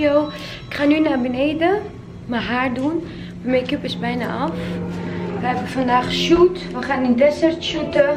video. Ik ga nu naar beneden mijn haar doen. Mijn make-up is bijna af. We hebben vandaag shoot. We gaan in desert shooten.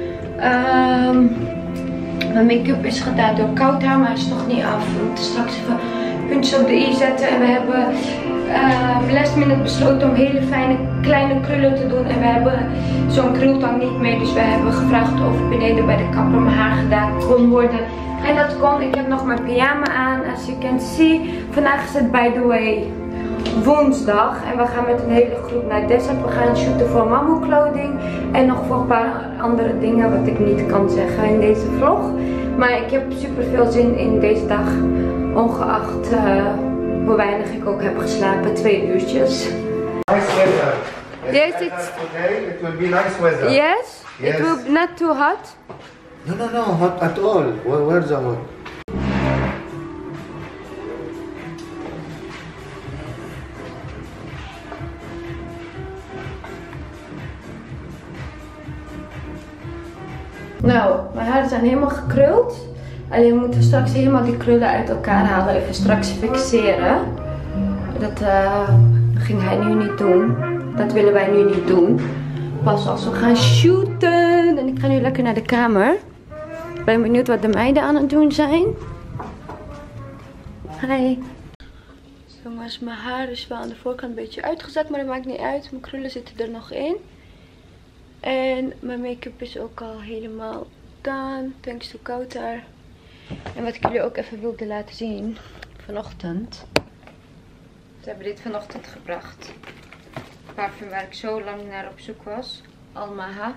Mijn make-up is gedaan door Koudhaar, maar is nog niet af. We moeten straks even puntjes op de i zetten. En we hebben last minute besloten om hele fijne kleine krullen te doen. En we hebben zo'n krultang niet mee. Dus we hebben gevraagd of beneden bij de kapper mijn haar gedaan kon worden. En dat kon. Ik heb nog mijn pyjama aan. As you can see. Vandaag is het by the way woensdag. En we gaan met een hele groep naar Desert. We gaan shooten voor Mamu kleding. En nog voor een paar andere dingen wat ik niet kan zeggen in deze vlog. Maar ik heb super veel zin in deze dag. Ongeacht hoe weinig ik ook heb geslapen. 2 uurtjes. Nice weather. Yes, it's today it will be nice weather. Yes? It will not too hot? No, hot at all. Where's the hot? Nou, mijn haren zijn helemaal gekruld. Alleen we moeten straks helemaal die krullen uit elkaar halen. Even straks fixeren. Dat ging hij nu niet doen. Dat willen wij nu niet doen. Pas als we gaan shooten. En ik ga nu lekker naar de kamer. Ik ben benieuwd wat de meiden aan het doen zijn. Hi. Zo, maar mijn haar is wel aan de voorkant een beetje uitgezakt. Maar dat maakt niet uit. Mijn krullen zitten er nog in. En mijn make-up is ook al helemaal done. Thanks to Koudhaar. En wat ik jullie ook even wilde laten zien. Vanochtend. Ze hebben dit vanochtend gebracht. Parfum waar ik zo lang naar op zoek was. Almaha.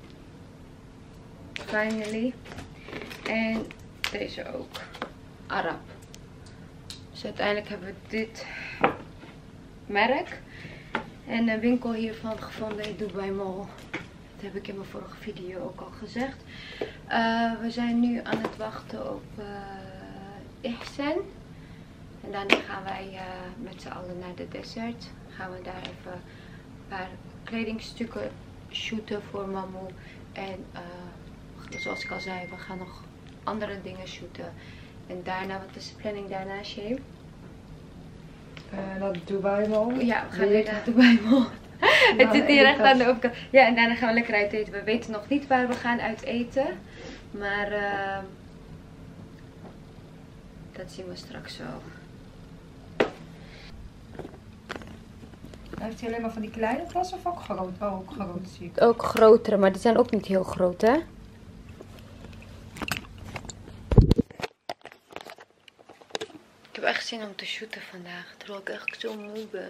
Finally. En deze ook. Arab. Dus uiteindelijk hebben we dit merk. En een winkel hiervan gevonden in Dubai Mall. Dat heb ik in mijn vorige video ook al gezegd. We zijn nu aan het wachten op Ihsan. En daarna gaan wij met z'n allen naar de desert. Gaan we daar even een paar kledingstukken shooten voor Mamu. En zoals ik al zei, we gaan nog andere dingen shooten. En daarna, wat is de planning daarna, Shay? Naar Dubai Mall. Ja, we gaan weer naar Dubai Mall. Het zit hier echt aan de overkant. Ja, en daarna gaan we lekker uit eten. We weten nog niet waar we gaan uit eten. Maar dat zien we straks wel. Heeft hij alleen maar van die kleine tassen of ook groot? Oh, ook groot zie ik. Ook grotere, maar die zijn ook niet heel groot, hè? Ik heb echt zin om te shooten vandaag, terwijl ik echt zo moe ben.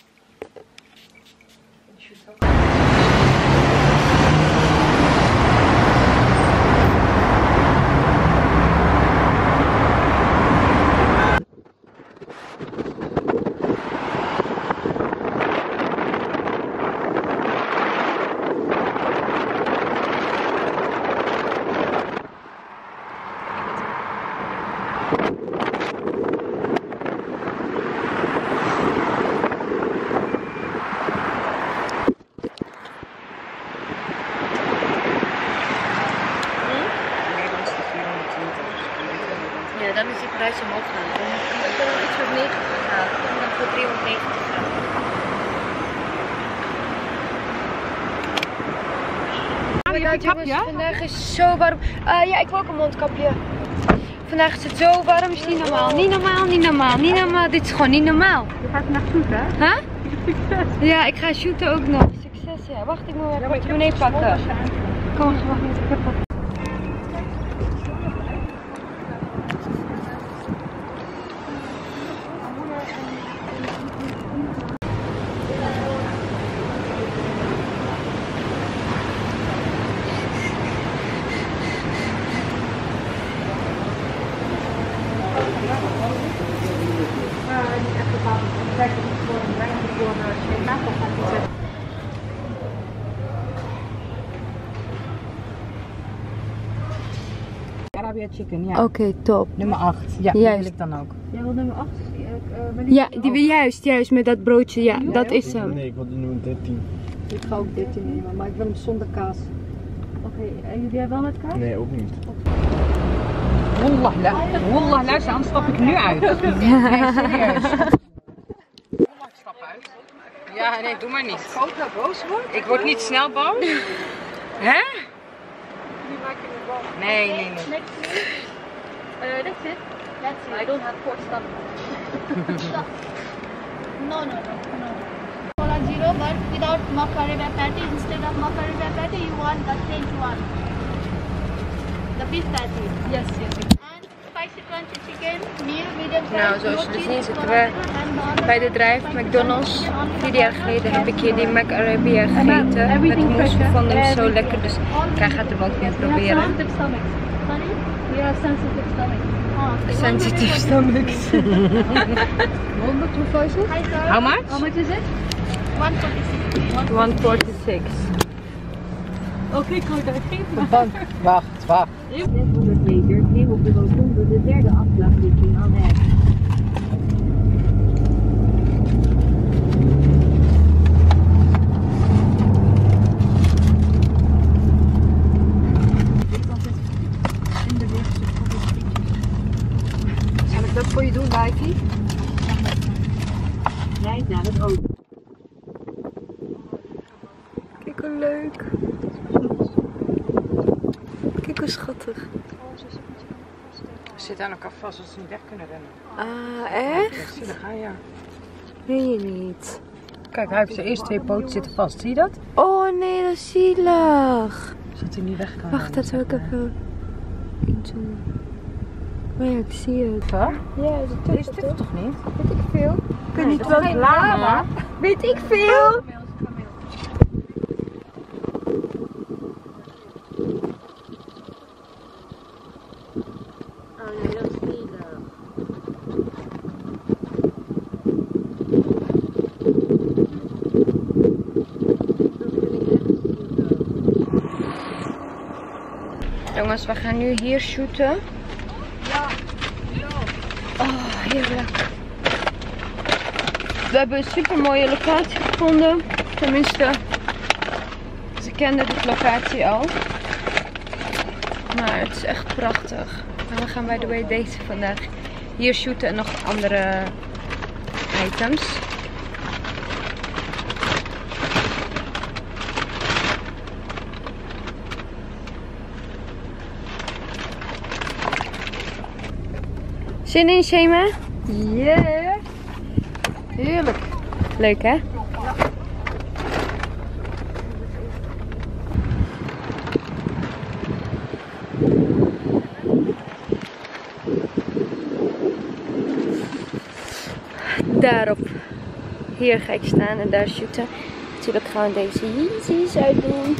Ja, dan is die prijs omhoog gaan. Dan kan ik wel iets voor 90 gaan. En dan voor 390 gaan. Vandaag is het zo warm. Ja, ik wil ook een mondkapje. Vandaag is het zo warm, is niet normaal. Niet normaal, niet normaal, niet normaal. Dit is gewoon niet normaal. Je gaat vandaag shooten, hè? Huh? Succes. Ja, ik ga shooten ook nog. Succes, ja. Wacht, ik moet mijn portemonnee pakken. Kom, wacht, ik heb wat. Arabia chicken, ja. Oké, top. Nummer 8. Ja, die Juist. wil ik dan ook. Jij wil nummer 8? Ja, die wil juist met dat broodje. Ja, Ja, dat ja? is hem. Nee, ik wil de nummer 13. Ik ga ook 13 nemen, maar ik wil hem zonder kaas. Oké, en jullie wel met kaas? Nee, ook niet. Wallah la. Wallah, luister, anders stap ik nu uit. Nee, serieus. Wallah, ik stap uit. Ja, nee, doe maar niet. Als Kota boos wordt? Ik word niet snel boos. Hè? Nu maak je me boos. Nee. That's it. That's it. I don't have four stomach. No. Cola zero, but without macaroni patty. Instead of macaroni patty, you want the change one. The beef patty. Yes. And spicy crunchy chicken, medium size. Nou, zoals je dus ziet zitten we bij de Drive McDonald's. 4 jaar geleden heb ik hier die Mac Arabia gegeten met moes. We vonden hem zo lekker, dus ik ga het hem ook weer proberen. Sensitive stomach. Sorry? We have sensitive stomach. Sensitive stomachs. Hi sir. How much? How much is it? 146. 146. Oké, Kota, geef me. Wacht. 600 meter, neem op de rotonde de derde afslag richting Alweg. Zal ik dat voor je doen, Wijkie? Rijd naar het oosten. Kijk hoe leuk. Kijk hoe schattig. Ze zitten aan elkaar vast, dat ze niet weg kunnen rennen. Ah, echt? Zie, daar ga je. Meen je niet? Kijk, hij heeft zijn eerste 2 poten zitten vast. Zie je dat? Oh nee, dat is zielig. Zodat hij niet weg kan. Wacht, dat wil ik even inzoomen. Oh ja, ik zie het. Huh? Ja, dat Is dit toch niet? weet ik veel. Ik weet niet dat is welk geen lama. lama. Weet ik veel. Oh nee, dat is niet Jongens, we gaan nu hier shooten. Oh, heerlijk. We hebben een super mooie locatie gevonden. Tenminste, ze kenden de locatie al. Maar het is echt prachtig. En we gaan by the way deze vandaag hier shooten en nog andere items. Zin in, Shema? Yeah! Heerlijk! Leuk, hè? Daarop. Hier ga ik staan en daar shooten. Natuurlijk gaan we deze Yeezys uitdoen.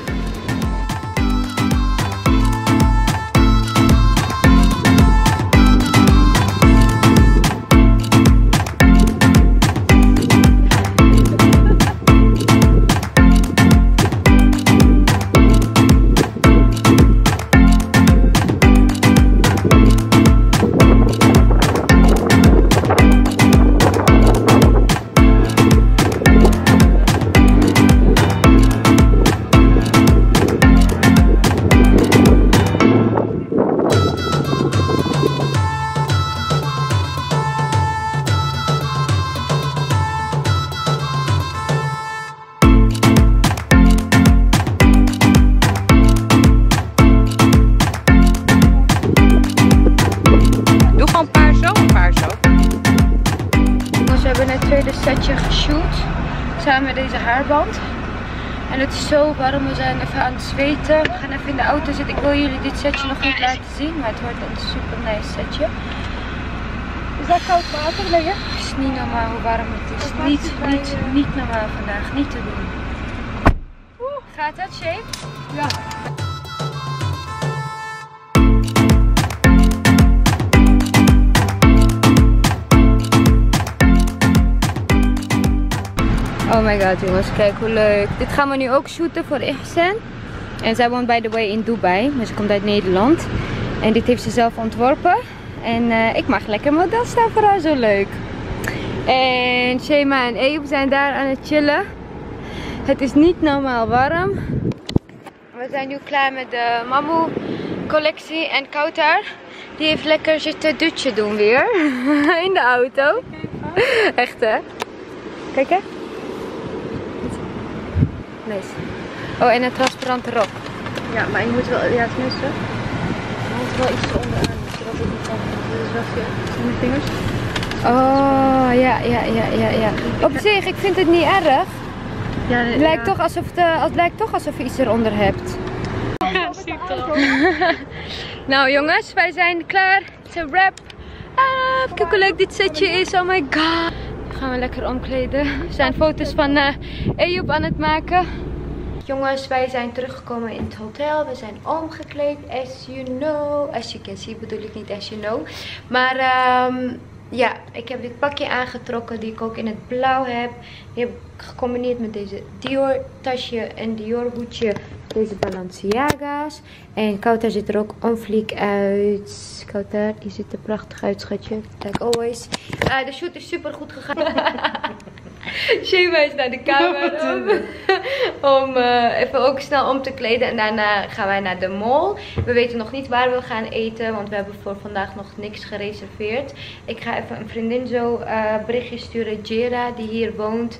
Setje geshoot samen met deze haarband en het is zo warm, we zijn even aan het zweten. We gaan even in de auto zitten. Ik wil jullie dit setje nog niet laten zien, maar het wordt een super nice setje. Is dat koud water liggen? Het is niet normaal hoe warm het is. Niet normaal vandaag, niet te doen. Gaat het, Shay? Ja. Oh my god jongens, kijk hoe leuk. Dit gaan we nu ook shooten voor Ihsan. En zij woont by the way in Dubai, dus ze komt uit Nederland. En dit heeft ze zelf ontworpen. En ik mag lekker model staan voor haar, zo leuk. En Shema en Abe zijn daar aan het chillen. Het is niet normaal warm. We zijn nu klaar met de Mamu collectie en Kautar Die heeft lekker zitten dutje doen weer. In de auto. Echt hè? Kijk hè? Nice. Oh, en een transparante rok. Ja, maar je moet wel, ja tenminste, je moet wel iets onderaan, zodat het niet van, dit is wel veel, mijn vingers. Oh, ja. Op zich, ik vind het niet erg. Ja, Het lijkt toch alsof je iets eronder hebt. Ja, super. Nou jongens, wij zijn klaar. Het is een wrap. Kijk hoe leuk dit setje is. Oh my god. Nu gaan we lekker omkleden. We zijn foto's van Ejoep aan het maken. Jongens, wij zijn teruggekomen in het hotel. We zijn omgekleed. As you know. As you can see bedoel ik niet as you know. Maar ja, ik heb dit pakje aangetrokken die ik ook in het blauw heb. Die heb ik gecombineerd met deze Dior tasje en Dior hoedje. Deze Balenciaga's. En Kouter ziet er ook on fleek uit. Kouter, je ziet er prachtig uit, schatje. Like always. De shoot is super goed gegaan. Shema is naar de kamer om even ook snel om te kleden. En daarna gaan wij naar de mall. We weten nog niet waar we gaan eten. Want we hebben voor vandaag nog niks gereserveerd. Ik ga even een vriendin zo berichtje sturen. Jera, die hier woont.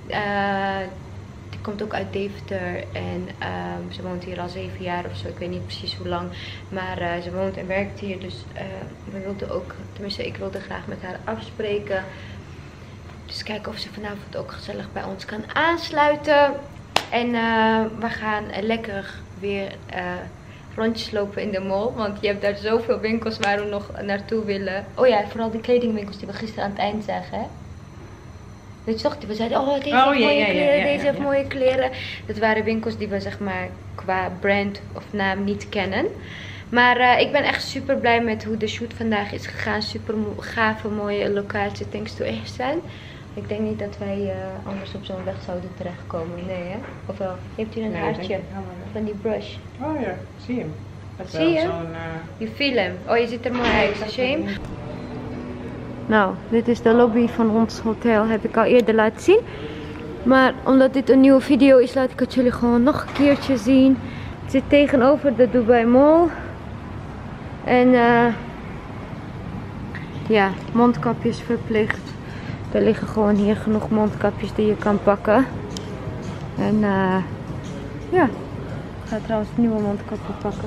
Die komt ook uit Deventer. En ze woont hier al 7 jaar of zo. Ik weet niet precies hoe lang. Maar ze woont en werkt hier. Dus we wilden ook, tenminste ik wilde graag met haar afspreken. Dus kijken of ze vanavond ook gezellig bij ons kan aansluiten. En we gaan lekker weer rondjes lopen in de mall. Want je hebt daar zoveel winkels waar we nog naartoe willen. Oh ja, vooral die kledingwinkels die we gisteren aan het eind zagen. Hè? Weet je toch? We zeiden, oh deze heeft mooie kleren, deze heeft mooie kleren. Dat waren winkels die we zeg maar qua brand of naam niet kennen. Maar ik ben echt super blij met hoe de shoot vandaag is gegaan. Super gave, mooie locatie. Thanks to Ehsan. Ik denk niet dat wij anders op zo'n weg zouden terechtkomen. Nee hè? Ofwel, heeft u een haartje van die brush? Oh ja, zie je hem. Zie je? Je viel hem. Oh, je ziet er mooi uit. Shame. Nou, dit is de lobby van ons hotel. Heb ik al eerder laten zien. Maar omdat dit een nieuwe video is, laat ik het jullie gewoon nog een keertje zien. Het zit tegenover de Dubai Mall. En ja, mondkapjes verplicht. Er liggen gewoon hier genoeg mondkapjes die je kan pakken. En ja, ik ga trouwens nieuwe mondkapje pakken.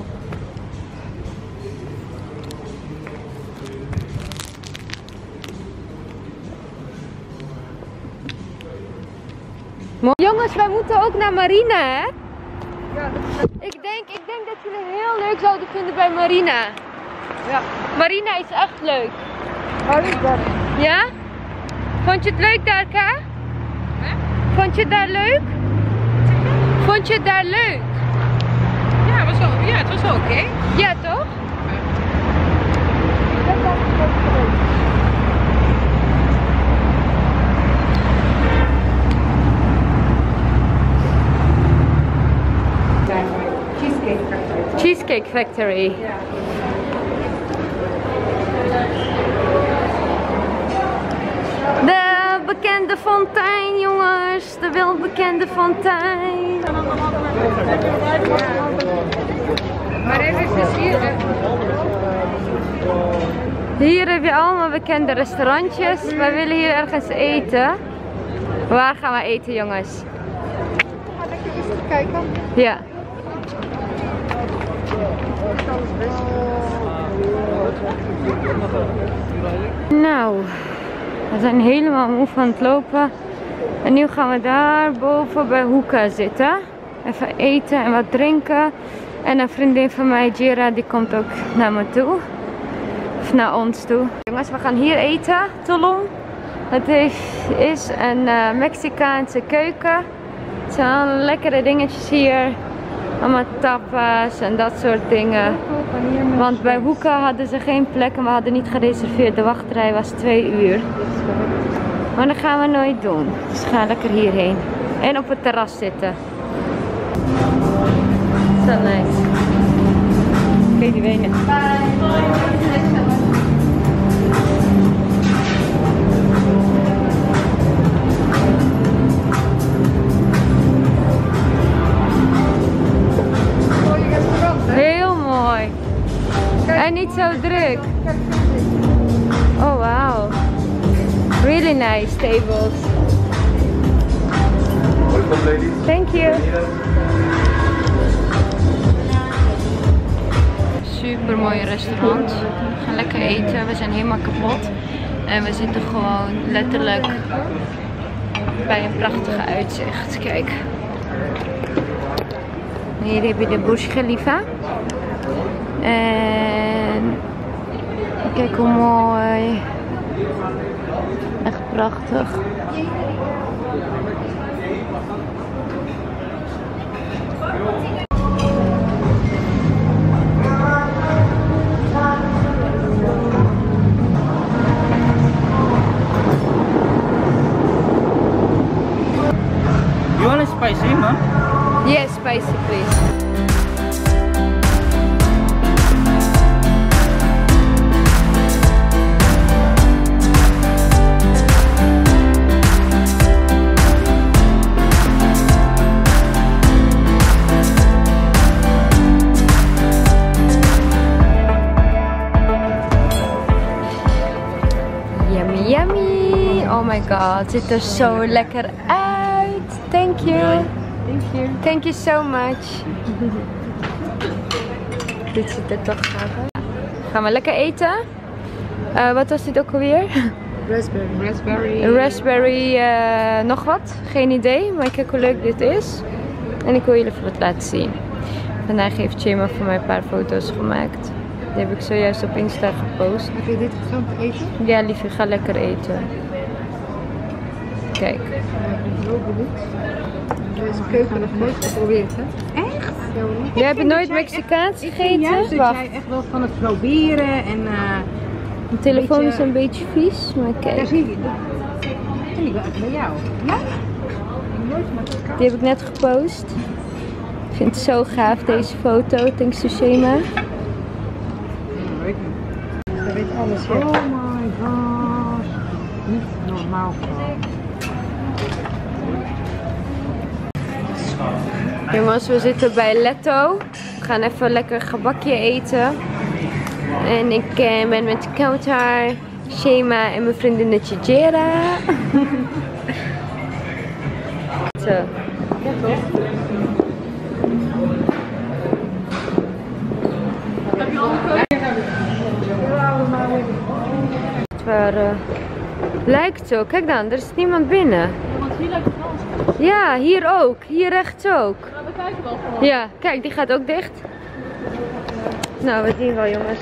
Jongens, wij moeten ook naar Marina, hè? Ja, ik denk dat jullie het heel leuk zouden vinden bij Marina. Ja. Marina is echt leuk. Waar is dat? Ja? Vond je het leuk daar, Ka? Vond je het daar leuk? Vond je het daar leuk? Ja, het was wel oké. Ja, toch? Cheesecake Factory. Ja. De bekende fontein, jongens. De welbekende fontein. Maar even hier. Hier heb je allemaal bekende restaurantjes. Wij willen hier ergens eten. Waar gaan we eten, jongens? Ga lekker rustig kijken. Ja. Nou, we zijn helemaal moe van het lopen. En nu gaan we daar boven bij Hoeka zitten. Even eten en wat drinken. En een vriendin van mij, Jera, die komt ook naar me toe. Of naar ons toe. Jongens, we gaan hier eten, Tulum. Het is een Mexicaanse keuken. Het zijn allemaal lekkere dingetjes hier. Allemaal tapas en dat soort dingen. Want bij Hoeka hadden ze geen plek en we hadden niet gereserveerd. De wachtrij was 2 uur. Maar dat gaan we nooit doen. Dus we gaan lekker hierheen. En op het terras zitten. Zo nice. Oké, die wenen. Heel mooi. En niet zo zo druk. Oh wow. Really nice tables. Welcome, ladies. Thank you. Super mooi restaurant. We gaan lekker eten. We zijn helemaal kapot. En we zitten gewoon letterlijk bij een prachtige uitzicht. Kijk. Hier heb je de Burj Khalifa. En kijk hoe mooi. Echt prachtig. You want a spicy, ma'am? Yes, spicy please. Yummy, yummy. Oh my god, het ziet er zo lekker uit. Thank you. Thank you. Thank you so much. Dit ziet er toch gaaf uit. Gaan we lekker eten? Wat was dit ook alweer? Raspberry nog wat? Geen idee, maar kijk hoe leuk dit is. En ik wil jullie even wat laten zien. Vandaag heeft Shema voor mij een paar foto's gemaakt. Die heb ik zojuist op Insta gepost. Heb je dit gaan eten? Ja liefje, ga lekker eten. Kijk. Ik ben zo benieuwd. Deze keuken nog nooit geprobeerd, hè? Echt? Jij hebt nooit Mexicaans gegeten? Juist dat Wacht. jij echt wel van het proberen en... Mijn telefoon beetje- is een beetje vies, maar Daar kijk. zie je. Dat vind ik wel echt bij jou. Ja? Nooit Mexicaans. Die heb ik net gepost. Ik vind het zo gaaf deze foto, thanks to Shema. Dat weet alles, ja. Oh my gosh. Niet normaal gewoon. Jongens, we zitten bij Letto. We gaan even lekker gebakje eten. En ik ben met Kautar, Shema en mijn vriendinnetje Jera. Zo. Ja, toch? Lijkt zo. Kijk dan, er is niemand binnen. Want hier lijkt het wel. Ja, hier ook. Hier rechts ook. Nou, we kijken wel gewoon. Ja, kijk, die gaat ook dicht. Nou, we zien wel, jongens.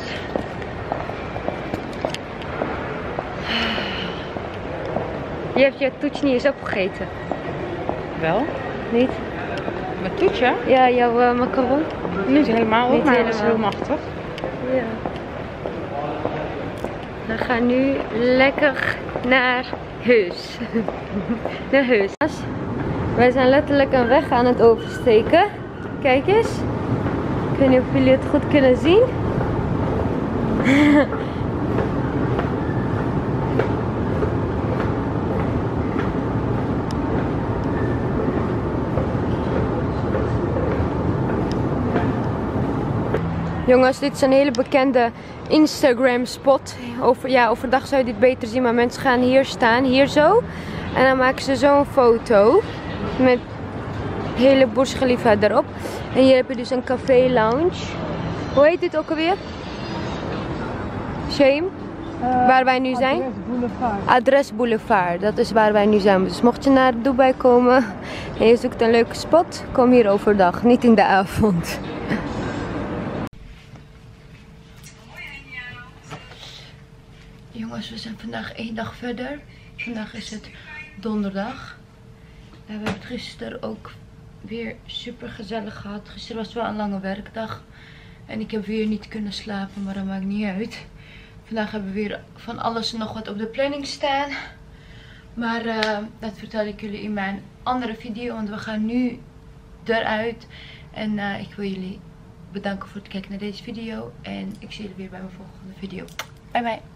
Je hebt je toetje niet eens opgegeten. Wel? Niet? Mijn toetje? Ja, jouw macaron. Niet helemaal, Niet maar dat is helemaal. heel machtig. Ja. We gaan nu lekker naar huis. Naar huis. Wij zijn letterlijk een weg aan het oversteken. Kijk eens. Ik weet niet of jullie het goed kunnen zien. Jongens, dit is een hele bekende Instagram spot. Overdag zou je dit beter zien, maar mensen gaan hier staan, hier zo. En dan maken ze zo'n foto met hele Burj Khalifa erop. En hier heb je dus een café lounge. Hoe heet dit ook alweer? Shame? Waar wij nu zijn? Adres Boulevard. Dat is waar wij nu zijn. Dus mocht je naar Dubai komen en je zoekt een leuke spot, kom hier overdag, niet in de avond. Jongens, we zijn vandaag 1 dag verder. Vandaag is het donderdag. We hebben het gisteren ook weer super gezellig gehad. Gisteren was wel een lange werkdag. En ik heb weer niet kunnen slapen, maar dat maakt niet uit. Vandaag hebben we weer van alles en nog wat op de planning staan. Maar dat vertel ik jullie in mijn andere video. Want we gaan nu eruit. En ik wil jullie bedanken voor het kijken naar deze video. En ik zie jullie weer bij mijn volgende video. Bye bye.